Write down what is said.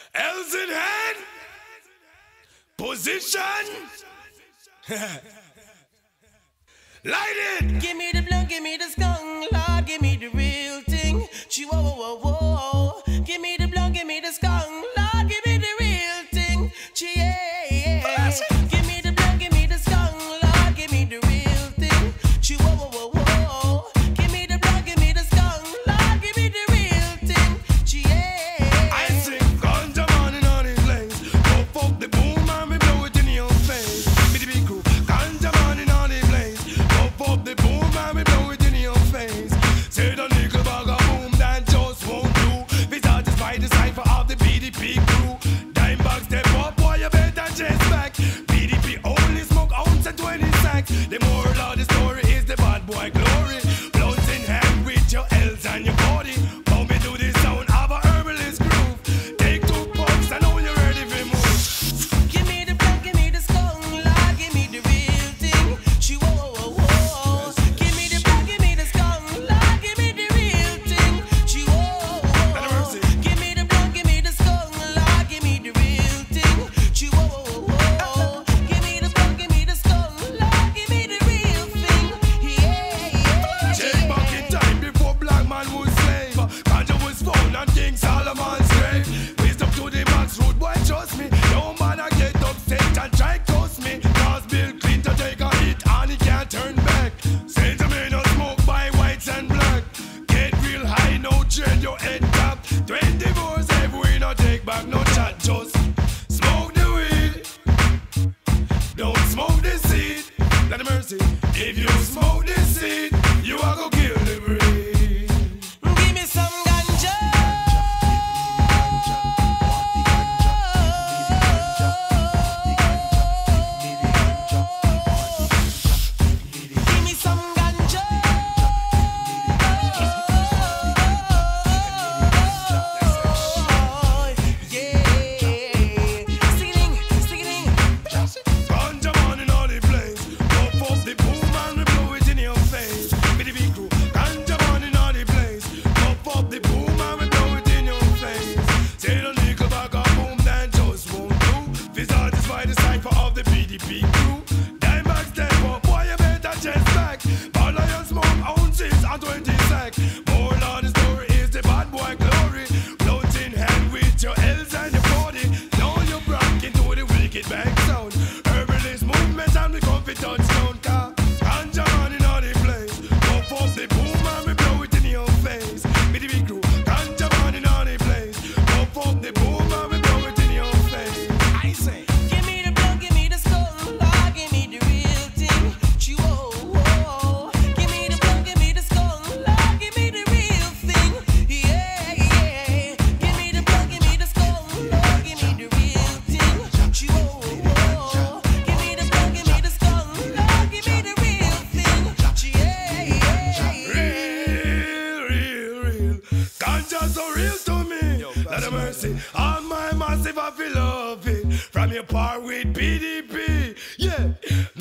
L's in hand. Position. Light it. Give me the blunt, give me the skunk, Lord, give me the real thing. Whoa, whoa, whoa, whoa. Give me the blunt, give me the skunk, Lord, give me the real thing. Yeah. Give me the blunt, give me the skunk, Lord, give me the real thing. Whoa, whoa, whoa, whoa. Give me the blunt, give me the skunk, Lord, give me the real thing. Yeah. I sing ganja man in all these lanes. Pop up the boom and we blow it in your face. Me the big crew, ganja man in all these lanes. Pop up the boom and we blow it in your face. Say the nickel bag of boom that just won't do. We satisfy the cipher of the BDP crew. Dime bag step up, boy, you better chase back. BDP only smoke ounce and 20 sacks. The moral of the story is the bad boy glory. Blunts in hand with your L's and your body. Bump me to the sound of a herbalist groove. Take 2 puffs and now you're ready for move. Give me the blunt, give me the skunk, Lord, give me the real thing. Whoa, whoa, whoa. Give me the blunt, give me the skunk, Lord, give me the real thing. Whoa, whoa. Give me the blunt, give me the skunk, Lord, give me the real thing. Whoa, whoa. Give me the blunt, give me the skunk, Lord, give me the real thing. Yeah. Take back in time before black man was slave. Ganja was found on King Solomon's grave. Wisdom to the max road, boy, trust me. No man I get upset and try toast me. Cause Bill Clinton take a hit and he can't turn back. Saints may not smoke by whites and black. Get real high, no dread, your head tap. 24/7, we no take back, no chat, just smoke the weed. Don't smoke the seed. Let the mercy. If you smoke the seed, you are gonna kill the breed. Give me some ganja. Give me some ganja. Yeah. Sing-a-ding. Ganja man in all the place. Pop up the boom and we blow it in your face. With the big crew. Ganja man in all the place. Pop up the boom and we blow it in your face. Say the nickel bag of boom that just won't do. We satisfy the cipher of the BDP crew. Dime bags step up, boy, you better chest back. Ball of your smoke ounces and 20 sacks. More of the story is the bad boy glory. Blunts in hand with your L's and your body. Now you rock into the wicked back sound. Herbalist movement and we come for touchdown car. Ganja man in all the place. Pop up the boom and we blow it in your face. With the big crew. Ganja man in all the place. Pop up the boom and we blow it in your face. I say. Give me the blunt, give me the skunk, Lord, give me the real thing. Whoa, whoa. Give me the blunt, give me the skunk, Lord, give me the real thing. Yeah. Give me the blunt, give me the skunk, Lord, give me the real thing. Whoa, whoa. Give me the blunt, give me the skunk, Lord, give me the real thing. Yeah. Real. Ganja so real to me. Let the mercy on my massive, I feel love it. From your part with BDP. Yeah.